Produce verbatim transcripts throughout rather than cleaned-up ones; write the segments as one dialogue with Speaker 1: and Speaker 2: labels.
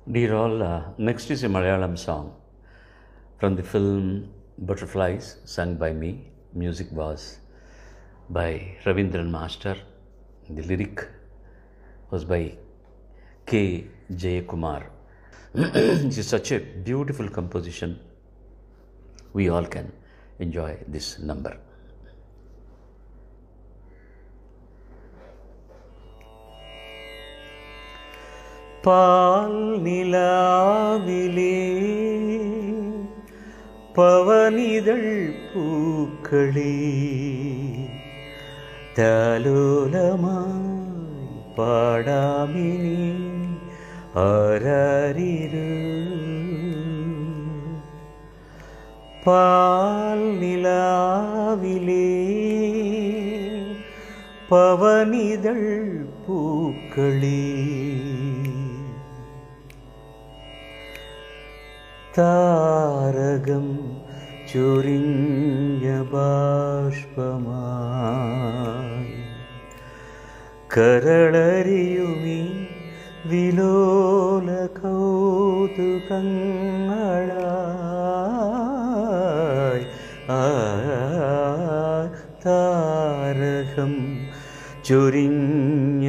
Speaker 1: Dear all, uh, next is a Malayalam song from the film Butterflies, sung by me. Music was by Ravindran Master. The lyric was by K. Jayakumar. It is such a beautiful composition. We all can enjoy this number. പാൽ നിലാവിലേ പവനിതൾ പൂക്കളേ താലോലമായി പാടാമിനി ആരാരിരു പാൽ നിലാവിലേ പവനിതൾ പൂക്കളേ താരകം ചൊരിഞ്ഞ ബാഷ്പമായി കരളരിയുമീ വിലോല കൗതുകങ്ങളായി താരകം ചൊരിഞ്ഞ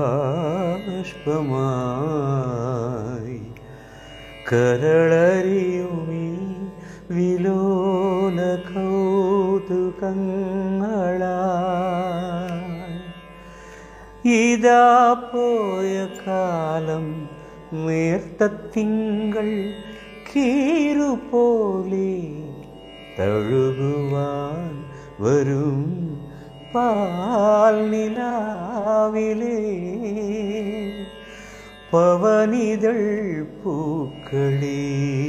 Speaker 1: ബാഷ്പമായി കരളരിയുമീ വിലോല കൗതുകങ്ങളായി ഇതാ പോയ കാലം നേർത്ത തിങ്കൾ കീറുപോലെ തഴുകുവാൻ വരും പാൽ നിലാവിലേ പവനിതൾ പൂക്കളേ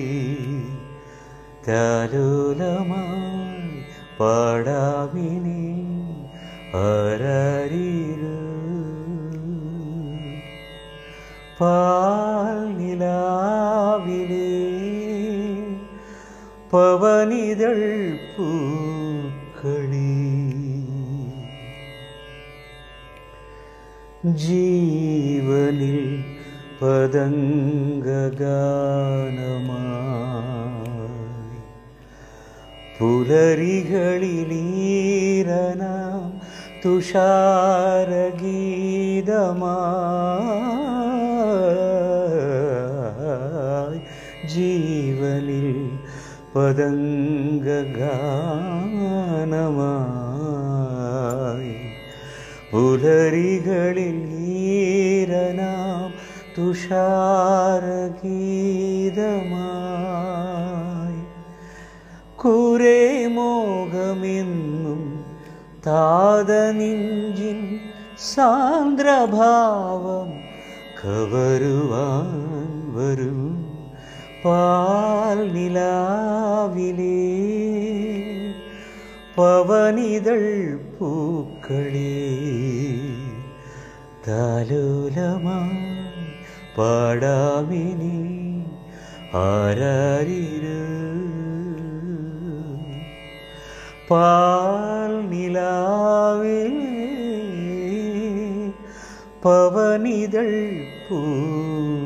Speaker 1: താലോലമായി പാടാമിനി ആരാരിരു പാൽ നിലാവിലേ പവനിതൾ പൂക്കളേ ജീവനിൽ പതംഗഗാനമായി പുലരികളിലീരനാം തുഷാരഗീതമായി ജീവനിൽ പതംഗഗാനമായി പുലരികളിൽ ഈരനാം തുഷാരഗീതമായി കുരേ മോഹമെന്നും താതനെഞ്ചിൻ സാന്ദ്രഭാവം കവരുവാൻ വരും പാൽ നിലാവിലേ പവനിതൾ പൂക്കളേ താലോലമായി പാടാമിനി ആരാരിരു പാൽ നിലാവിലേ പവനിതൾ പൂ